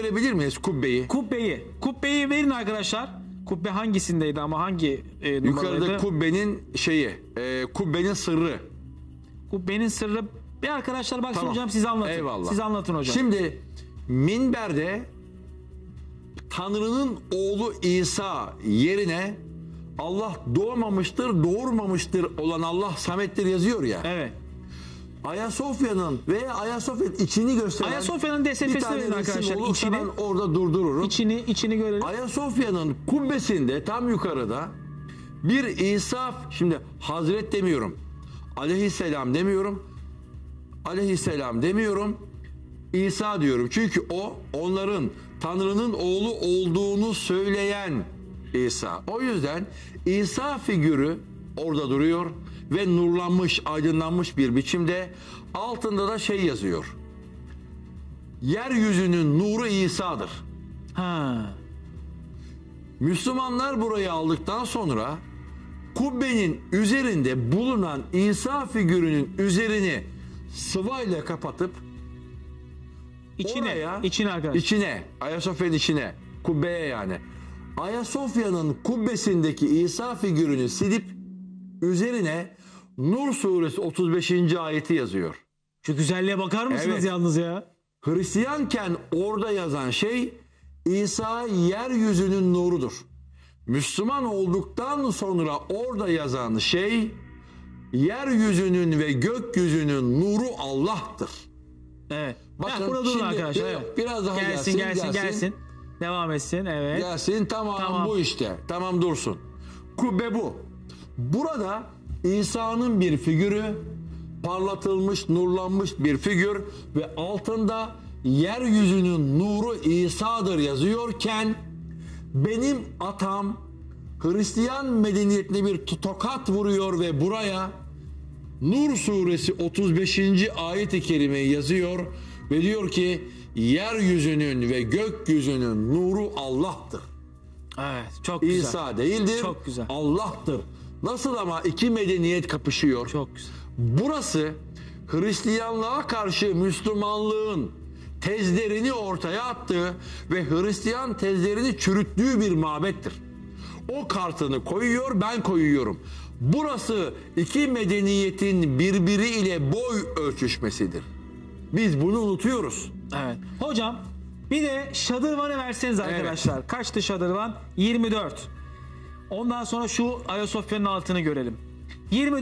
görebilir miyiz kubbeyi? Kubbeyi verin arkadaşlar. Kubbe hangisindeydi ama hangi numaraydı? Yukarıda kubbenin kubbenin sırrı. Kubbenin sırrı. Bir arkadaşlar baksın hocam, siz anlatın. Eyvallah. Siz anlatın hocam. Şimdi minberde Tanrı'nın oğlu İsa yerine Allah doğmamıştır, doğurmamıştır olan Allah Samet'tir yazıyor ya. Evet. Ayasofya'nın ve Ayasofya'nın içini gösteren Ayasofya'nın DSF'sini verin arkadaşlar. İçini, ben orada durdururum. İçini görelim. Ayasofya'nın kubbesinde tam yukarıda bir İsa, şimdi Hazret demiyorum, Aleyhisselam demiyorum, Aleyhisselam demiyorum, İsa diyorum. Çünkü o onların Tanrı'nın oğlu olduğunu söyleyen İsa. O yüzden İsa figürü orada duruyor ve nurlanmış, aydınlanmış bir biçimde, altında da şey yazıyor. Yeryüzünün nuru İsa'dır. Ha. Müslümanlar burayı aldıktan sonra kubbenin üzerinde bulunan İsa figürünün üzerini sıvayla kapatıp İçine arkadaşlar. İçine, Ayasofya'nın içine, kubbeye yani. Ayasofya'nın kubbesindeki İsa figürünü silip üzerine Nur suresi 35. ayeti yazıyor. Şu güzelliğe bakar mısınız Evet. yalnız ya? Hristiyanken orada yazan şey İsa yeryüzünün nurudur. Müslüman olduktan sonra orada yazan şey yeryüzünün ve gökyüzünün nuru Allah'tır. Evet. Bakın Burada durun şimdi arkadaşlar. Evet. biraz daha gelsin. Devam etsin. Evet. Gelsin, tamam bu işte. Tamam dursun. Kubbe bu. Burada İsa'nın bir figürü, parlatılmış, nurlanmış bir figür ve altında yeryüzünün nuru İsa'dır yazıyorken benim atam Hristiyan medeniyetine bir tokat vuruyor ve buraya Nur suresi 35. ayet-i kerimeyi yazıyor ve diyor ki yeryüzünün ve gökyüzünün nuru Allah'tır. Evet, çok güzel. İsa değildir. Çok güzel. Allah'tır. Nasıl ama iki medeniyet kapışıyor. Çok güzel. Burası Hristiyanlığa karşı Müslümanlığın tezlerini ortaya attığı ve Hristiyan tezlerini çürüttüğü bir mabettir. O kartını koyuyor, ben koyuyorum. Burası iki medeniyetin birbiriyle boy ölçüşmesidir. Biz bunu unutuyoruz. Evet. Hocam bir de şadırvanı verseniz arkadaşlar. Evet. Kaçtı şadırvan? 24. Ondan sonra şu Ayasofya'nın altını görelim. 24